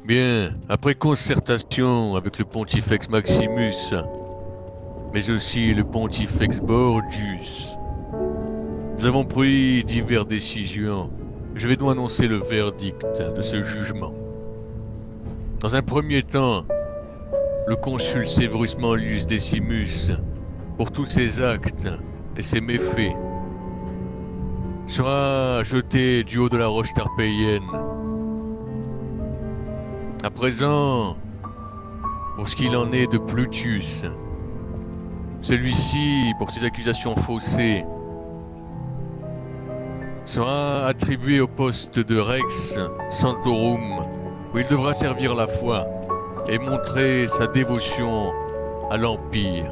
Bien, après concertation avec le Pontifex Maximus, mais aussi le Pontifex Borgius, nous avons pris diverses décisions. Je vais donc annoncer le verdict de ce jugement. Dans un premier temps, le consul Severus Manlius Decimus, pour tous ses actes et ses méfaits, sera jeté du haut de la roche tarpéienne. À présent, pour ce qu'il en est de Plutus, celui-ci, pour ses accusations faussées, sera attribué au poste de Rex Santorum, où il devra servir la foi et montrer sa dévotion à l'Empire.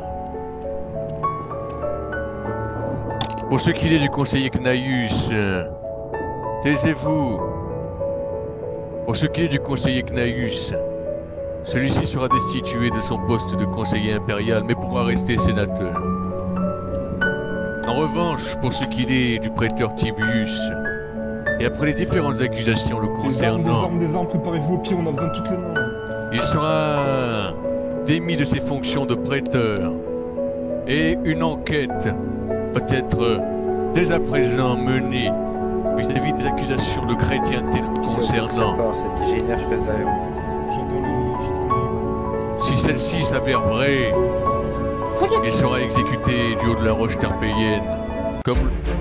Pour ce qu'il est du conseiller Cnaius, taisez-vous. Pour ce qui est du conseiller Cnaius, celui-ci sera destitué de son poste de conseiller impérial, mais pourra rester sénateur. En revanche, pour ce qu'il est du prêteur Tibius, et après les différentes accusations le concernant, des armes, préparez-vous au pire, on a besoin de toutes les mains. Il sera démis de ses fonctions de prêteur, et une enquête peut être dès à présent menée vis-à-vis des accusations de chrétienté le concernant. Si celle-ci s'avère vraie, il sera exécuté du haut de la roche tarpéienne, comme...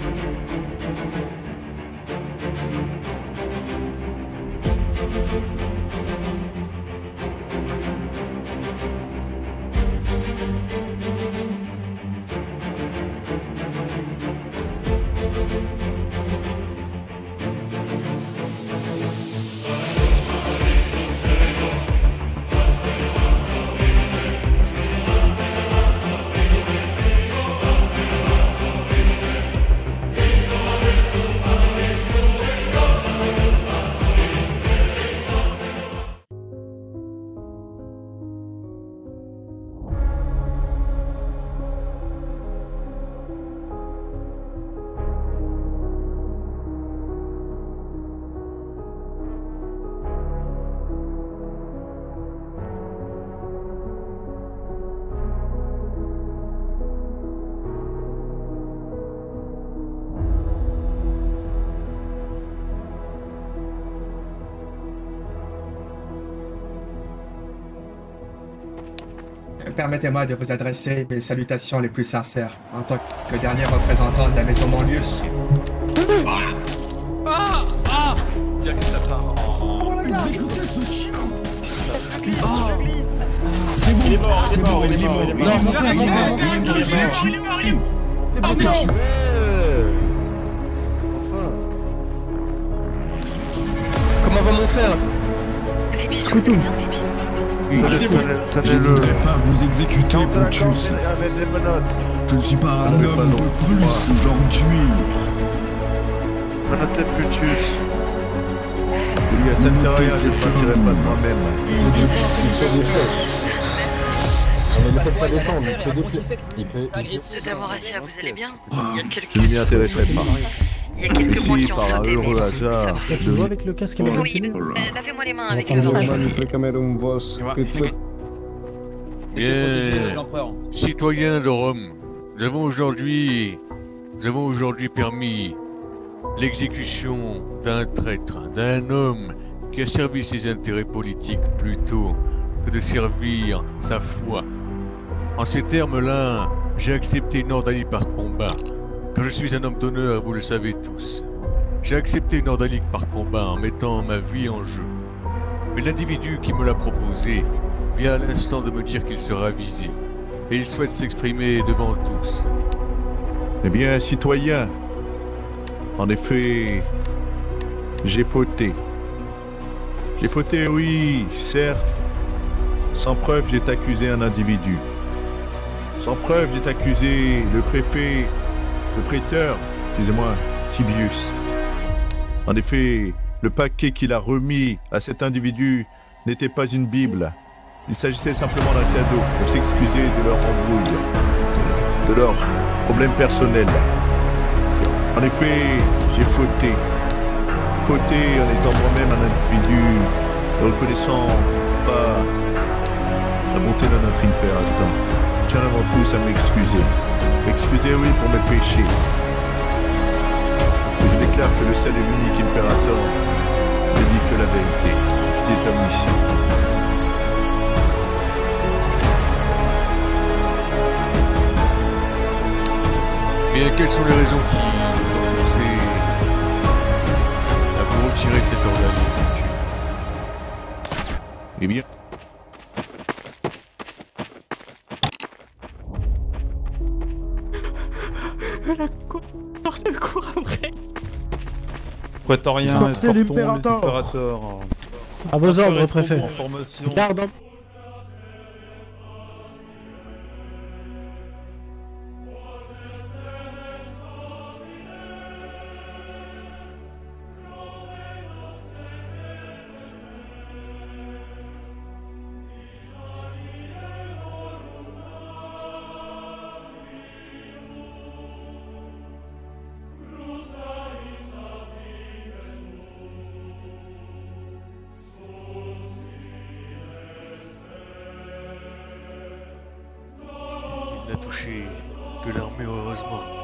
Permettez-moi de vous adresser mes salutations les plus sincères en tant que dernier représentant de la maison Manlius. Dire que ça part. Oh la gare, écoutez ce chien. Je glisse. Il est mort. Comment va mon frère? Scoutou. J'hésiterai pas à vous exécuter, Plutus. Je ne suis pas un homme de plus aujourd'hui. Menotez Plutus. Ça ne sert à rien, je ne partirai pas de moi-même. Il fait des flèches. Mais ne faites pas descendre, il peut... D'abord Assia, vous allez bien? Je ne m'y intéresserai pas. Il y a quelques mois Si, qui ont par un sauté, heureux mais hasard, Tu joues avec le casque et oui, lavez-moi les mains avec le Bien, citoyens de Rome, nous avons aujourd'hui permis l'exécution d'un traître, d'un homme qui a servi ses intérêts politiques plutôt que de servir sa foi. En ces termes-là, j'ai accepté une ordalique par combat, car je suis un homme d'honneur, vous le savez tous. J'ai accepté une ordalique par combat en mettant ma vie en jeu. Mais l'individu qui me l'a proposé vient à l'instant de me dire qu'il sera visé, et il souhaite s'exprimer devant tous. Eh bien, citoyen, en effet, j'ai fauté. J'ai fauté, oui, certes. Sans preuve, j'ai accusé un individu. Sans preuve, j'ai accusé le préfet, le prêteur, excusez-moi, Tibius. En effet, le paquet qu'il a remis à cet individu n'était pas une Bible. Il s'agissait simplement d'un cadeau pour s'excuser de leur embrouille, de leurs problèmes personnels. En effet, j'ai fauté. Fauté en étant moi-même un individu reconnaissant pas la bonté de notre impérateur, je tiens avant tout à m'excuser. M'excuser, oui, pour mes péchés. Je déclare que le seul et l'unique impérateur ne dit que la vérité, qui est omniscient. Bien, quelles sont les raisons qui ont poussé à vous retirer de cet organe? Eh bien, Je cours après. Prétorien, Sortez l'impérateur. À vos ordres, préfet. Garde en... Il n'a touché que l'armée, heureusement.